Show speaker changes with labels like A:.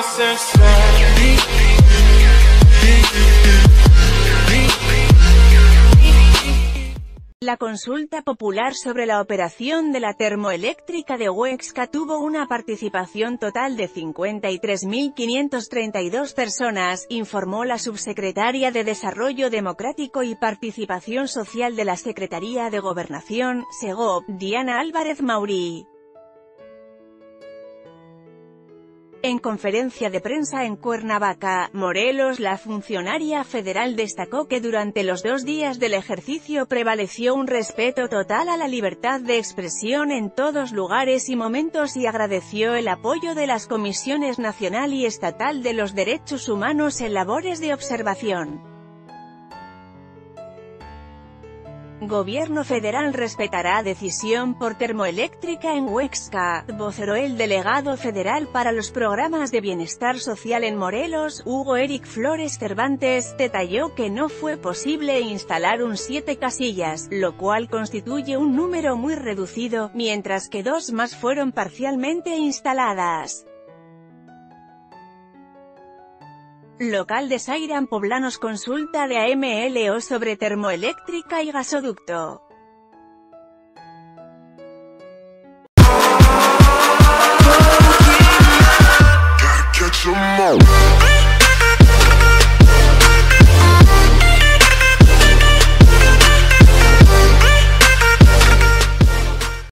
A: La consulta popular sobre la operación de la termoeléctrica de Huexca tuvo una participación total de 53.532 personas, informó la subsecretaria de Desarrollo Democrático y Participación Social de la Secretaría de Gobernación, SEGOB, Diana Álvarez Maurí. En conferencia de prensa en Cuernavaca, Morelos, la funcionaria federal destacó que durante los 2 días del ejercicio prevaleció un respeto total a la libertad de expresión en todos lugares y momentos y agradeció el apoyo de las comisiones nacional y estatal de los derechos humanos en labores de observación. Gobierno federal respetará decisión por termoeléctrica en Huexca, voceró el delegado federal para los programas de bienestar social en Morelos, Hugo Eric Flores Cervantes, detalló que no fue posible instalar un 7 casillas, lo cual constituye un número muy reducido, mientras que 2 más fueron parcialmente instaladas. Local de Sairan Poblanos consulta de AMLO sobre termoeléctrica y gasoducto.